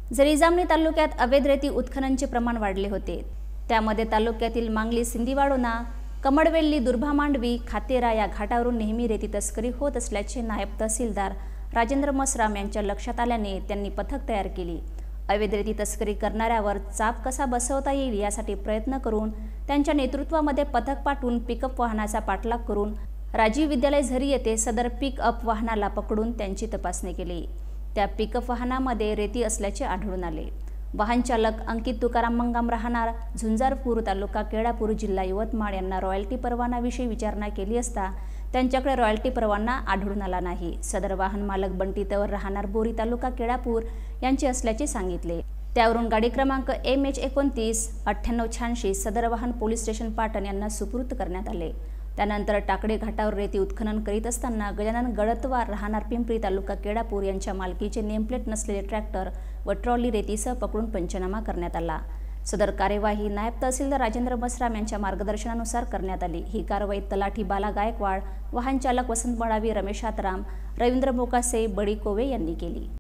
जरीजामणी तालुक्यात अवैध रेती उत्खननचे प्रमाण वाढले होते। त्यामध्ये तालुक्यातील मांगली, सिंदीवाडोना, कमडवेल्ली, दुर्भामांडवी, खातेरा या घाटावरून नेहमी रेती तस्करी होत असल्याचे नायब तहसीलदार राजेंद्र मसराम यांच्या लक्षात आल्याने त्यांनी पथक तयार केली। अवैध रेती तस्करी करणाऱ्यावर चाप कसा बसवता येईल यासाठी प्रयत्न करून त्यांच्या नेतृत्वामध्ये पथक पाठवून पिकअप वाहनाचा पाठलाग करून राजीव विद्यालय झरी येथे सदर पिकअप वाहनाला पकडून त्यांची तपासणी केली। त्या पिकअप वाहनामध्ये रेती असल्याचे आढळून आले। वाहन चालक अंकित तुकाराम मंगाम, राहणार झुंजारपूर, तालुका केळापूर, जिल्हा यवतमाळ यांना रॉयल्टी परवानाविषयी विचारणा केली असता त्यांच्याकडे रॉयल्टी परवाना आढळून आला नाही। सदर वाहन मालक बंटी तवर, राहणार बोरी, तालुका केळापूर यांचे असल्याचे सांगितले। त्यावरून गाडी क्रमांक MH29 9886 सदर वाहन पोलीस स्टेशन पाटण यांना सुपूर्द करण्यात आले। त्यानंतर टाकडे घाटावर रेती उत्खनन करीत असताना गजानन गडतवार, राहणार पिंपरी, तालुका केळापूर यांच्या मालकीचे नेमप्लेट नसलेले ट्रॅक्टर व ट्रॉली रेतीसह पकडून पंचनामा करण्यात आला। सदर कार्यवाही नायब तहसीलदार राजेंद्र मसराम यांच्या मार्गदर्शनानुसार करण्यात आली। ही कारवाई तलाठी बाला गायकवाड, वाहन चालक वसंत मडावी, रमेश आतराम, रवींद्र मोकासे, बडी कोवे यांनी केली।